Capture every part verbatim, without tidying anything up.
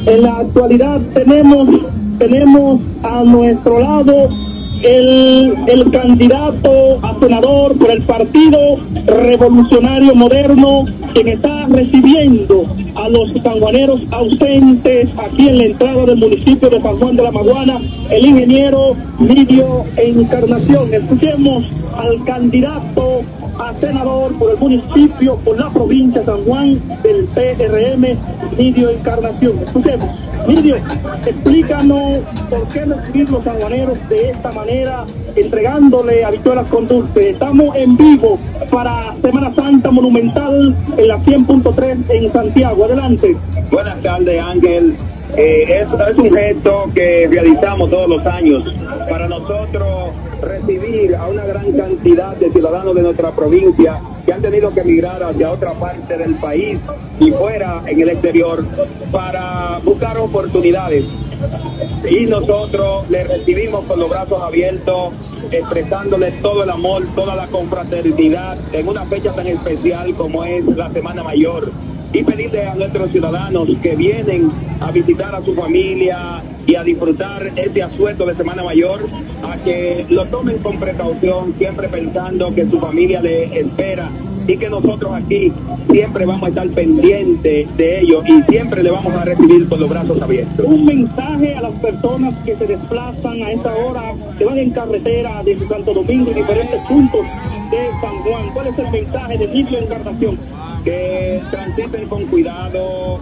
En la actualidad tenemos, tenemos a nuestro lado el, el candidato a senador por el Partido Revolucionario Moderno, quien está recibiendo a los sanjuaneros ausentes aquí en la entrada del municipio de San Juan de la Maguana, el ingeniero Nidio Encarnación. Escuchemos al candidato a senador por el municipio, por la provincia de San Juan del P R M, Nidio Encarnación. Escuchemos. Nidio, explícanos por qué recibir los sanjuaneros de esta manera, entregándole habichuelas con dulce. Estamos en vivo para Semana Santa Monumental en la cien punto tres en Santiago. Adelante. Buenas tardes, Ángel. Eh, es, es un gesto que realizamos todos los años para nosotros recibir a una gran cantidad de ciudadanos de nuestra provincia que han tenido que emigrar hacia otra parte del país y fuera en el exterior para buscar oportunidades. Y nosotros les recibimos con los brazos abiertos, expresándoles todo el amor, toda la confraternidad en una fecha tan especial como es la Semana Mayor. Y pedirle a nuestros ciudadanos que vienen a visitar a su familia y a disfrutar este asueto de Semana Mayor, a que lo tomen con precaución, siempre pensando que su familia le espera y que nosotros aquí siempre vamos a estar pendientes de ellos y siempre le vamos a recibir con los brazos abiertos. Un mensaje a las personas que se desplazan a esta hora, que van en carretera desde Santo Domingo y diferentes puntos de San Juan. ¿Cuál es el mensaje de Nidio Encarnación? Que transiten con cuidado,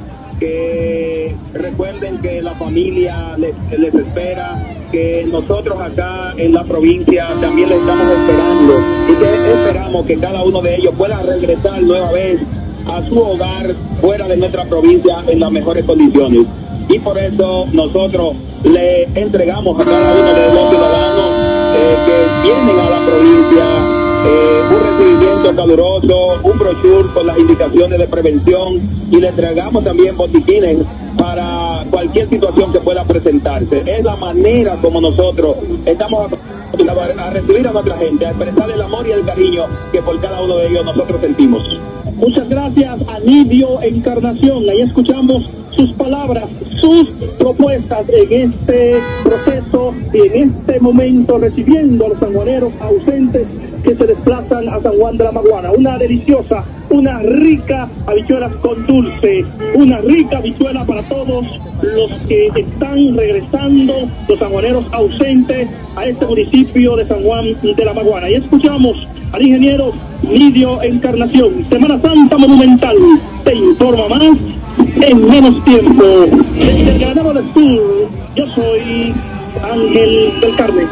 que recuerden que la familia les, les espera, que nosotros acá en la provincia también les estamos esperando y que esperamos que cada uno de ellos pueda regresar nueva vez a su hogar fuera de nuestra provincia en las mejores condiciones. Y por eso nosotros le entregamos a cada uno de los ciudadanos eh, que vienen a la provincia Eh, un recibimiento caluroso, un brochure con las indicaciones de prevención y le entregamos también botiquines para cualquier situación que pueda presentarse. Es la manera como nosotros estamos a, a recibir a nuestra gente, a expresar el amor y el cariño que por cada uno de ellos nosotros sentimos. Muchas gracias a Nidio Encarnación. Ahí escuchamos sus palabras, sus propuestas en este proceso y en este momento recibiendo a los sanjuaneros ausentes que se desplazan a San Juan de la Maguana. Una deliciosa, una rica habichuelas con dulce, una rica habichuela para todos los que están regresando, los sanjuaneros ausentes a este municipio de San Juan de la Maguana. Y escuchamos al ingeniero Nidio Encarnación. Semana Santa Monumental te informa más en menos tiempo. Desde el Granado del Sur, yo soy Ángel del Carmen.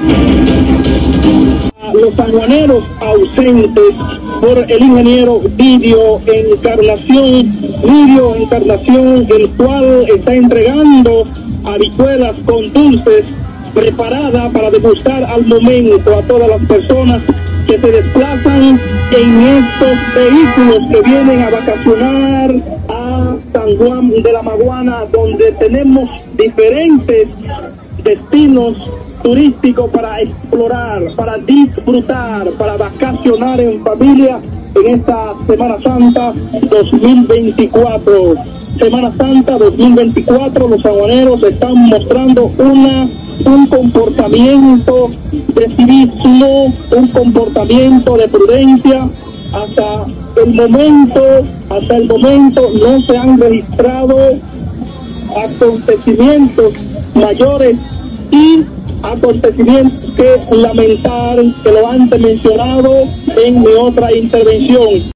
Los sanjuaneros ausentes por el ingeniero Nidio Encarnación, Nidio Encarnación, el cual está entregando habichuelas con dulces preparada para degustar al momento a todas las personas que se desplazan en estos vehículos que vienen a vacacionar a San Juan de la Maguana, donde tenemos diferentes destinos turísticos para explorar, para disfrutar, para vacacionar en familia en esta Semana Santa dos mil veinticuatro. Semana Santa dos mil veinticuatro, los sanjuaneros están mostrando una un comportamiento de civismo, un comportamiento de prudencia. Hasta el momento, hasta el momento no se han registrado acontecimientos mayores y acontecimientos que lamentar, que lo antes mencionado en mi otra intervención.